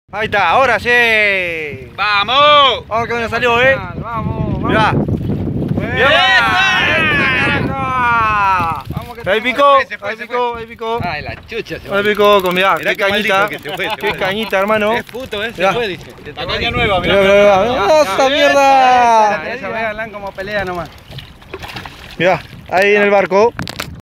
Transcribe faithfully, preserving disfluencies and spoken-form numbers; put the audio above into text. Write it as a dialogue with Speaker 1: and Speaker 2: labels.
Speaker 1: Ahí está, ahora sí.
Speaker 2: ¡Vamos!
Speaker 1: Vamos que me salió, eh.
Speaker 3: Vamos, vamos.
Speaker 1: Mirá. Ahí picó, ahí picó, ahí picó.
Speaker 2: Ay, la chucha se
Speaker 1: Ahí picó, con mirá,
Speaker 2: Mirá
Speaker 1: qué
Speaker 2: qué
Speaker 1: cañita.
Speaker 2: maldito que se fue, se
Speaker 1: Qué
Speaker 2: fue.
Speaker 1: cañita, hermano.
Speaker 2: Es puto, eh, se
Speaker 1: Mirá.
Speaker 2: fue, dice.
Speaker 3: La caña nueva,
Speaker 1: Mirá, mirá, mirá. ¡Ah, esa mierda!
Speaker 3: Esa vean como pelea nomás.
Speaker 1: Mirá, ahí en el barco.